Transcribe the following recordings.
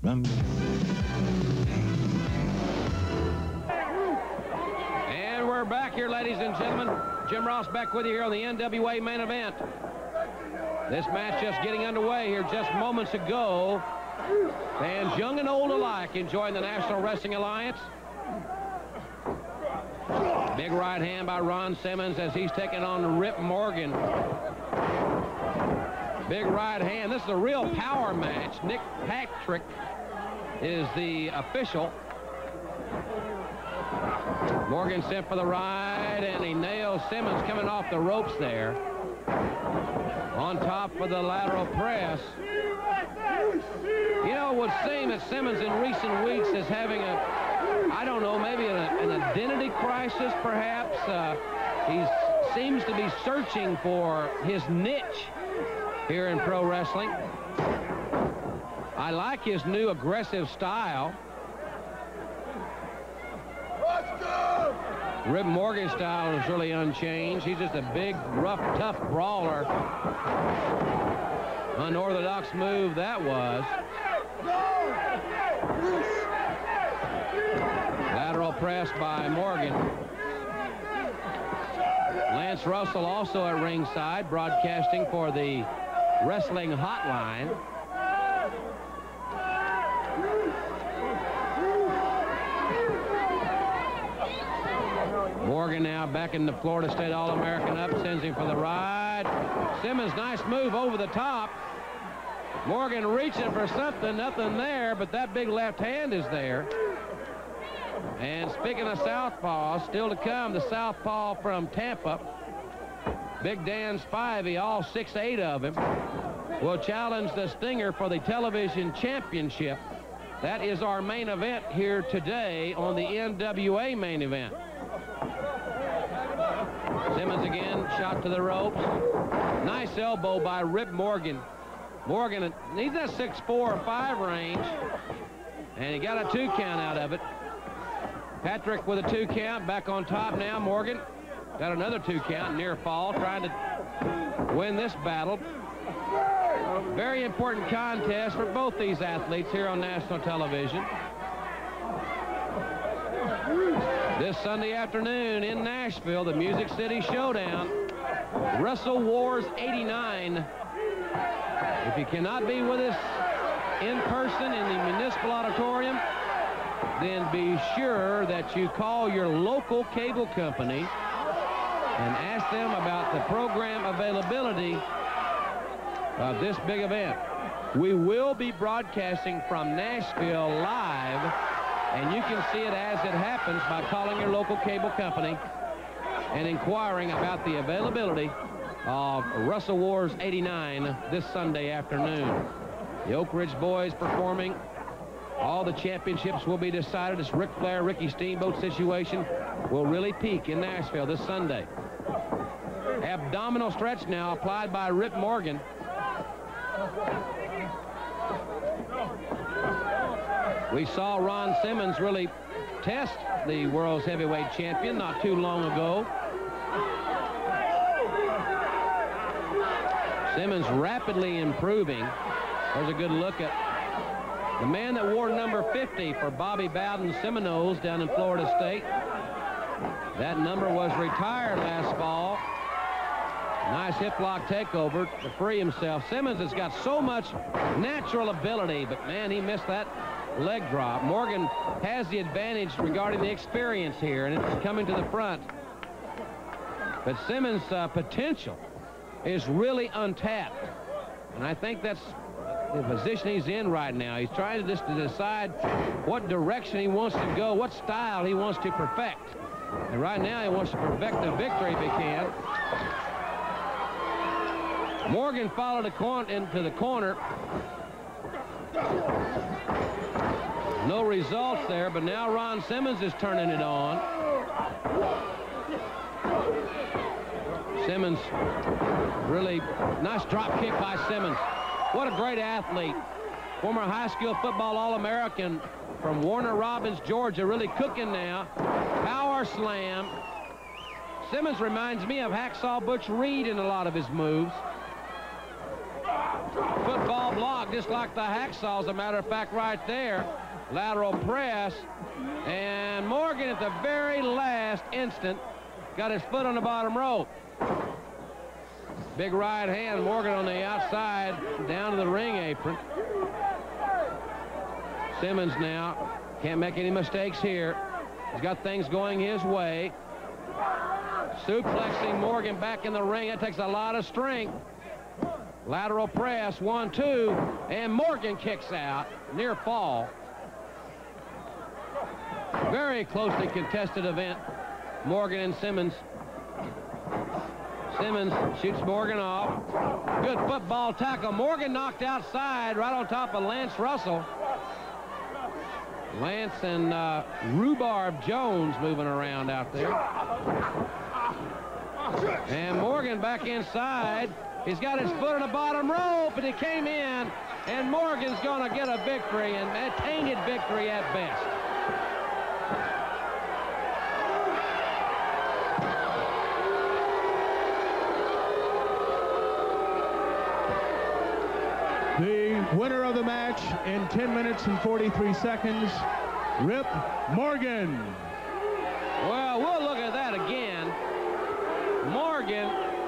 Rumble. And we're back here, ladies and gentlemen. Jim Ross back with you here on the NWA main event. This match just getting underway here just moments ago. Fans young and old alike enjoying the National Wrestling Alliance. Big right hand by Ron Simmons as he's taking on Rip Morgan. Big right hand. This is a real power match. Nick Patrick is the official. Morgan sent for the right, and he nails Simmons coming off the ropes there. On top for the lateral press. You know, it would seem that Simmons in recent weeks is having I don't know, maybe an identity crisis, perhaps. He seems to be searching for his niche here in pro wrestling. I like his new aggressive style. Rip Morgan's style is really unchanged. He's just a big, rough, tough brawler. Unorthodox move that was. Lateral press by Morgan. Lance Russell also at ringside, broadcasting for the Wrestling Hotline. Morgan now back in the Florida State All-American up, sends him for the ride. Simmons, nice move over the top. Morgan reaching for something, nothing there, but that big left hand is there. And speaking of southpaws, still to come, the southpaw from Tampa, Big Dan Spivey, all 6'8" of him, will challenge the Stinger for the television championship. That is our main event here today on the NWA main event. Simmons again, shot to the ropes. Nice elbow by Rip Morgan. Morgan, he's at 6'4" or 5 range, and he got a 2 count out of it. Patrick with a 2 count, back on top now. Morgan got another 2 count, near fall, trying to win this battle. Very important contest for both these athletes here on national television. This Sunday afternoon in Nashville, the Music City Showdown, Wrestle Wars 89. If you cannot be with us in person in the Municipal Auditorium, then be sure that you call your local cable company and ask them about the program availability of this big event. We will be broadcasting from Nashville live, and you can see it as it happens by calling your local cable company and inquiring about the availability of Wrestle Wars 89 this Sunday afternoon. The Oak Ridge boys performing. All the championships will be decided. This Ric Flair, Ricky Steamboat situation will really peak in Nashville this Sunday. Abdominal stretch now applied by Rip Morgan. We saw Ron Simmons really test the world's heavyweight champion not too long ago. Simmons rapidly improving. There's a good look at the man that wore number 50 for Bobby Bowden Seminoles down in Florida State. That number was retired last fall. Nice hip lock takeover to free himself. Simmons has got so much natural ability, but man, he missed that leg drop. Morgan has the advantage regarding the experience here, and it's coming to the front. But Simmons' potential is really untapped, and I think that's the position he's in right now. He's trying to just decide what direction he wants to go, what style he wants to perfect. And right now he wants to perfect the victory if he can. Morgan followed into the corner. No results there, but now Ron Simmons is turning it on. Simmons, really nice drop kick by Simmons. What a great athlete. Former high school football All-American from Warner Robins, Georgia, really cooking now. Power slam. Simmons reminds me of Hacksaw Butch Reed in a lot of his moves. Football block, just like the hacksaw, as a matter of fact, right there. Lateral press. And Morgan, at the very last instant, got his foot on the bottom rope. Big right hand, Morgan on the outside, down to the ring apron. Simmons now can't make any mistakes here. He's got things going his way. Suplexing Morgan back in the ring. That takes a lot of strength. Lateral press, 1-2, and Morgan kicks out. Near fall. Very closely contested event. Morgan and Simmons. Simmons shoots Morgan off. Good football tackle. Morgan knocked outside right on top of Lance Russell. Lance and Rhubarb Jones moving around out there. And Morgan back inside. He's got his foot on the bottom rope, and he came in, and Morgan's going to get a victory, and a tainted victory at best. The winner of the match in 10 minutes and 43 seconds, Rip Morgan. Well, we'll look at that again. Morgan,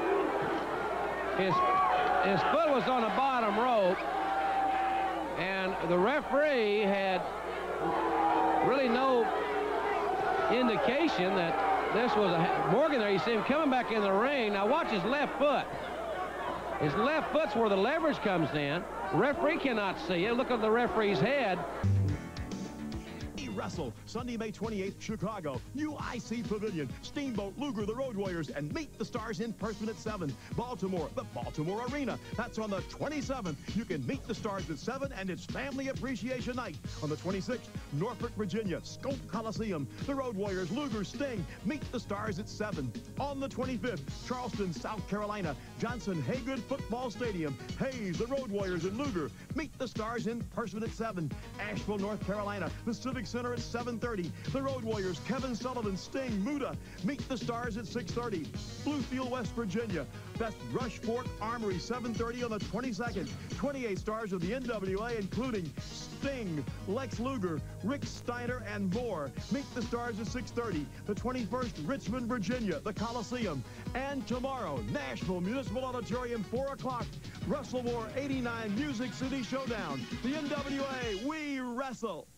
his foot was on the bottom rope, and the referee had really no indication that this was a Morgan there. You see him coming back in the ring. Now watch his left foot. His left foot's where the leverage comes in. The referee cannot see it. Look at the referee's head. Wrestle Sunday, May 28th, Chicago. New IC Pavilion. Steamboat, Luger, the Road Warriors, and Meet the Stars in person at 7. Baltimore, the Baltimore Arena. That's on the 27th. You can meet the Stars at 7, and it's Family Appreciation Night. On the 26th, Norfolk, Virginia, Scope Coliseum. The Road Warriors, Luger, Sting. Meet the Stars at 7. On the 25th, Charleston, South Carolina, Johnson Haygood Football Stadium. Hayes, the Road Warriors, and Luger. Meet the Stars in person at 7. Asheville, North Carolina, the Civic Center at 7:30. The Road Warriors, Kevin Sullivan, Sting, Muda. Meet the Stars at 6:30. Bluefield, West Virginia. Best Rush Fork Armory, 7:30 on the 22nd. 28 stars of the NWA, including Sting, Lex Luger, Rick Steiner, and more. Meet the Stars at 6:30. The 21st, Richmond, Virginia, the Coliseum. And tomorrow, Nashville Municipal Auditorium, 4 o'clock. WrestleWar 89 Music City Showdown. The NWA, we wrestle.